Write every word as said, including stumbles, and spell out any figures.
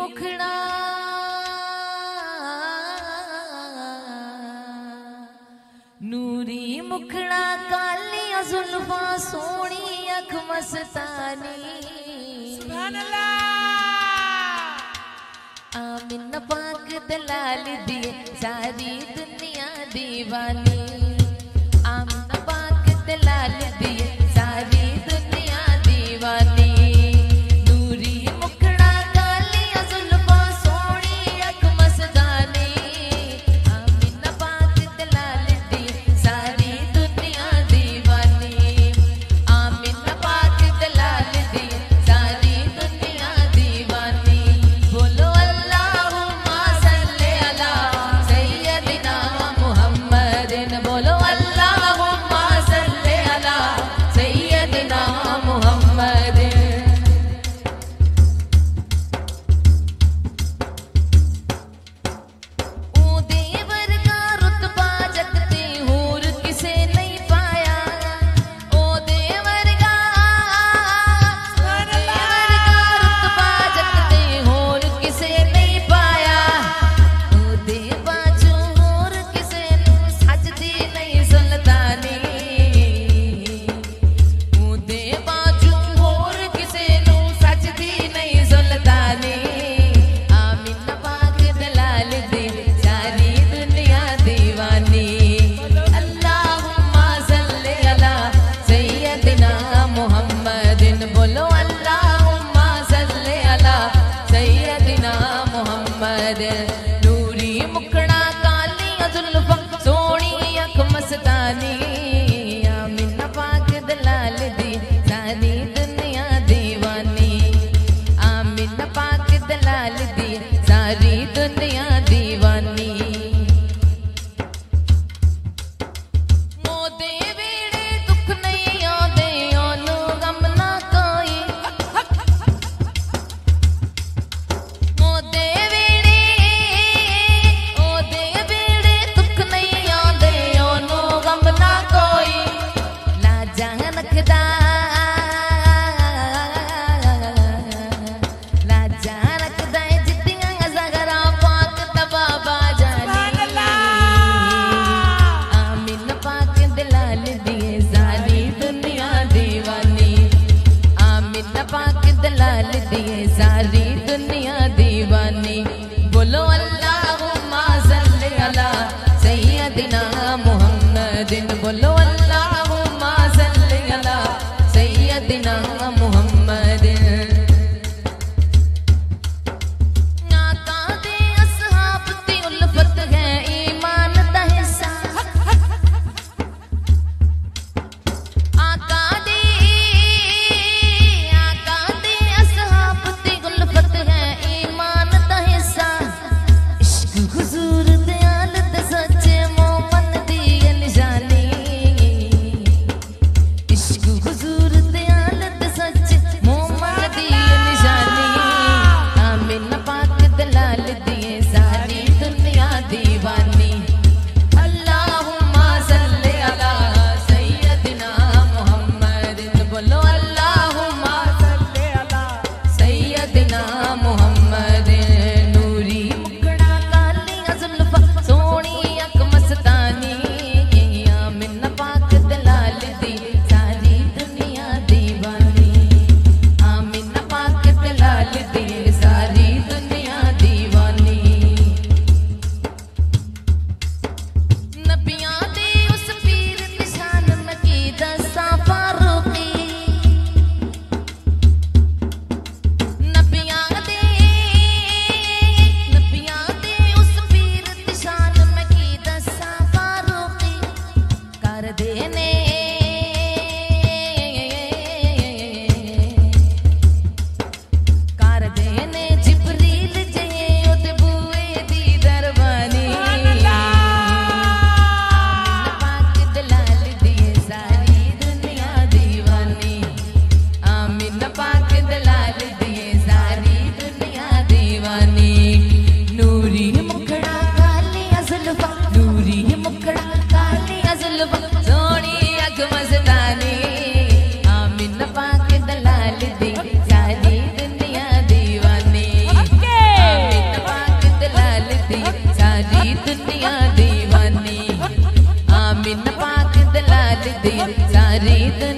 मुखड़ा नूरी मुखड़ा कालियां जुल्फा सोनी अख मस्तानी सुभान अल्लाह। आमिना पाक दलाल दिए सारी दुनिया दीवानी। आमिना पाक दलाल दिए सारी दुनिया दीवानी। नूरी मुखड़ा कालियां जुल्फा सोनी अख मस्तानी। आमिना पाक दलाल दिए सारी दुनिया दीवानी। आमिना पाक दलाल दिए सारी दुनिया दीवानी। बोलो अल्लाहुम्मा सल्ले अला सय्यदिना मुहम्मदिन। बोलो अल्लाहुम्मा सल्ले अला सय्यदिना मुहम्मदिन। ऊदे वर्गा रुतबा जगते होर किसे नहीं पाया। ओदे वर्गा ओदे वर्गा रुतबा जगते होर किसे नहीं पाया। ओदे बाजू होर किसे नूं सजदी नहीं सुल्तानी। ओदे बाजू होर किसे नूं सजदी नहीं सुल्तानी। आमिना पाक दलाल दी सारी दुनिया दीवानी। अल्लाहुम्मा सल्ले अला सय्यदिना मुहम्मदिन। बोलो अल्लाहुम्मा सल्ले अला सय्यदिना मुहम्मदिन। नूरी मुखड़ा कालियां जुल्फा सोनी अख मस्तानी। आमिना पाक दलाल दी सारी दुनिया दीवानी। आमिना पाक दलाल दी सारी दुनिया दीवानी। मोदे वेड़े दुख नहीं आंदे ओनू गम ना कोई। मोदे वेड़े ओदे वेड़े दुख नहीं आंदे ओनू गम ना कोई। लाजा रखदा लाजा रखदा है जिद्दियां ज़हरा पाक तबाबा जानी। आमिना पाक दलाल दिए सारी दुनिया दीवानी। आमिना पाक दलाल दिए सारी दुनिया दीवानी। बोलो अल्लाहुम्मा सल्ले अला सय्यदिना मुहम्मदिन। बोलो अल्लाहुम्मा सल्ले अला सय्यदिना मुहम्मदिन। आका दे असहाब दी उल्फत है ईमान दा हिस्सा। आका दे आका दे असहाब दी उल्फत करदी सारी दुनिया